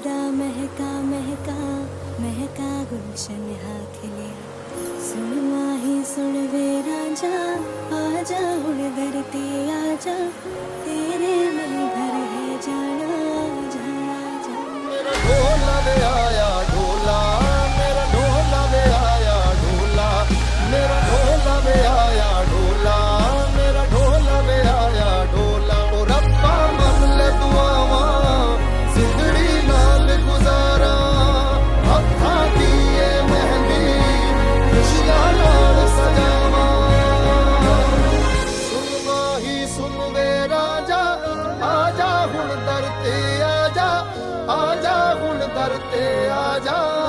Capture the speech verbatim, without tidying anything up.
खुदा महका महका महका गुलशन हा खिलिया सुन माही सुन वे राजा आजा हुण धरती आजा तेरे में घर है जाना जाना जाना। मेरा ढोला वे आया ढोला मेरा ढोला वे आया ढोला मेरा ढोला वे आया ढोला मेरा ढोला वे आया ढोला। ओ रब्बा मन ले दुआवा जिंदड़ी नाल गुजारा हत्था दिए मेहंदी खुशियां नाल सजावा। सुन माही सुन वे राजा आजा हुण दर ते आजा आजा हुण दर ते आजा।